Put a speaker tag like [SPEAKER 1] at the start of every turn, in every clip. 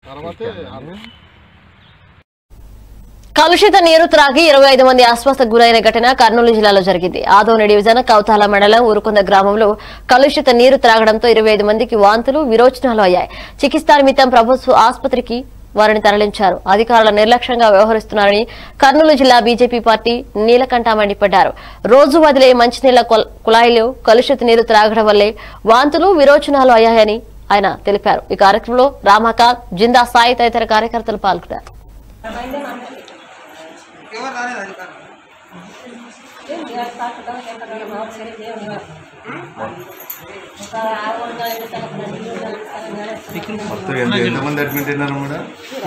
[SPEAKER 1] కలుషిత నీరు త్రాగి 25 మంది అస్వస్థకు గురైన ఘటన కర్నూలు జిల్లాలో జరిగింది. ఆదోని డివిజన్ కౌతాల మండలం ఊరుకొంద గ్రామంలో కలుషిత నీరు త్రాగడంతో 25 మందికి వాంతులు విరోచనాలు అయ్యాయి. చికిత్స నిమిత్తం ప్రభుత్వ ఆసుపత్రికి వారిని తరలించారు. అధికారులు నిర్లక్ష్యంగా వ్యవహరిస్తున్నారని కర్నూలు జిల్లా బీజేపీ పార్టీ నీలకంఠ మండిపడ్డారు. రోజు వదిలే మంచినీళ్ల కుళాయిలో కలుషిత నీరు త్రాగడం వల్లే వాంతులు విరోచనాలు అయ్యాయని ఆయన తెలిపారు. ఈ కార్యక్రమంలో రామకాంత్, జిందా సాయి తదితర కార్యకర్తలు పాల్గొన్నారు.
[SPEAKER 2] ఎంతమంది అడ్మిట్ అయినారు మేడం?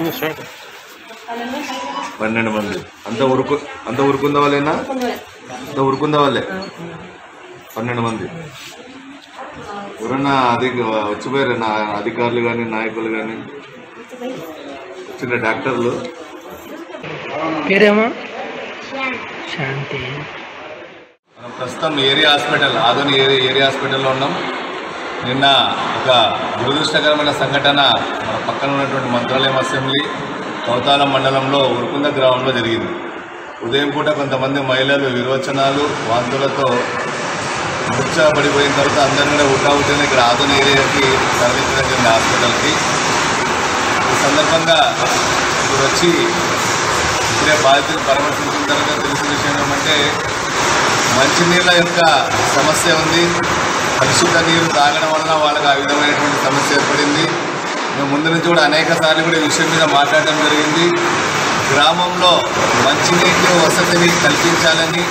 [SPEAKER 2] 12 మంది. అంత ఉరుకుంద వాళ్ళేనా? అంత ఉరుకుంద వాళ్ళే 12 మంది. ఎవరన్నా వచ్చిపోయారన్నా అధికారులు కానీ నాయకులు కానీ వచ్చిన డాక్టర్లు?
[SPEAKER 3] పేరేమో శాంతి.
[SPEAKER 2] మనం ప్రస్తుతం ఏరియా హాస్పిటల్ ఆదోని ఏరియా హాస్పిటల్లో ఉన్నాం. నిన్న ఒక దురదృష్టకరమైన సంఘటన మన పక్కన ఉన్నటువంటి మంత్రాలయం అసెంబ్లీ కౌతాల మండలంలో ఉరుకుంద గ్రామంలో జరిగింది. ఉదయం పూట కొంతమంది మహిళలు విరోచనాలు వాంతులతో మూర్ఛపడిపోయిన తర్వాత అందరినీ కూడా ఉట్టావుట్టిన ఇక్కడ ఆదోని ఏరియాకి తరలించడం జరిగింది హాస్పిటల్కి. ఈ సందర్భంగా ఇప్పుడు వచ్చి ఇప్పుడే బాధితులు పరామర్శించిన తర్వాత తెలిసిన విషయం ఏమంటే మంచినీళ్ళ యొక్క సమస్య ఉంది. కలుషిత నీరు తాగడం వలన వాళ్ళకి ఆ విధమైనటువంటి సమస్య ఏర్పడింది. మేము ముందు నుంచి కూడా అనేక సార్లు కూడా ఈ విషయం మీద మాట్లాడడం జరిగింది. గ్రామంలో మంచినీటి వసతిని కల్పించాలని,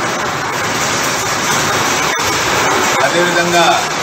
[SPEAKER 2] అదేవిధంగా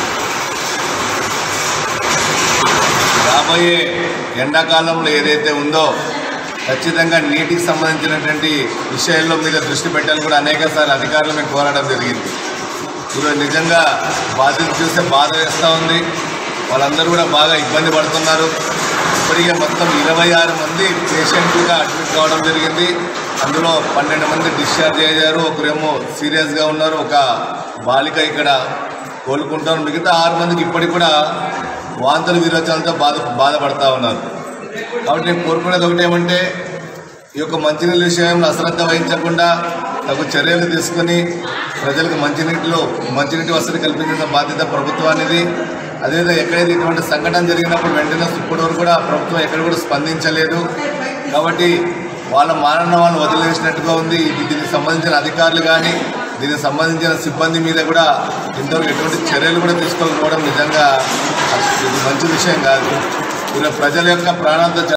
[SPEAKER 2] రాబోయే ఎండాకాలంలో ఏదైతే ఉందో ఖచ్చితంగా నీటికి సంబంధించినటువంటి విషయాల్లో మీద దృష్టి పెట్టాలని కూడా అనేక సార్లు అధికారులు మేము కోరడం జరిగింది. ఈరోజు నిజంగా బాధ్యత చూస్తే బాధ వేస్తూ ఉంది. వాళ్ళందరూ కూడా బాగా ఇబ్బంది పడుతున్నారు. ఇప్పటికే మొత్తం 26 మంది పేషెంట్లుగా అడ్మిట్ కావడం జరిగింది. అందులో 12 మంది డిశ్చార్జ్ అయ్యారు. ఒకరేమో సీరియస్గా ఉన్నారు. ఒక బాలిక ఇక్కడ కోలుకుంటారు. మిగతా 6 మందికి ఇప్పటికి కూడా వాంతుల విరోచనాలతో బాధపడతా ఉన్నారు. కాబట్టి నేను కోరుకునేది ఒకటేమంటే ఈ యొక్క మంచినీళ్ళ విషయంలో అశ్రద్ధ వహించకుండా తగు చర్యలు తీసుకుని ప్రజలకు మంచినీటి వసతి కల్పించిన బాధ్యత ప్రభుత్వానిది. అదేవిధంగా ఎక్కడైతే ఇటువంటి సంఘటన జరిగినప్పుడు వెంటనే ఇప్పటివరకు కూడా ప్రభుత్వం ఎక్కడ కూడా స్పందించలేదు. కాబట్టి వాళ్ళ మానవ వాళ్ళు వదిలేసినట్టుగా ఉంది. దీనికి సంబంధించిన అధికారులు కానీ దీనికి సంబంధించిన సిబ్బంది మీద కూడా ఇంతవరకు ఎటువంటి చర్యలు కూడా తీసుకోకపోవడం నిజంగా ఇది మంచి విషయం కాదు. ఇలా ప్రజల యొక్క ప్రాణాలతో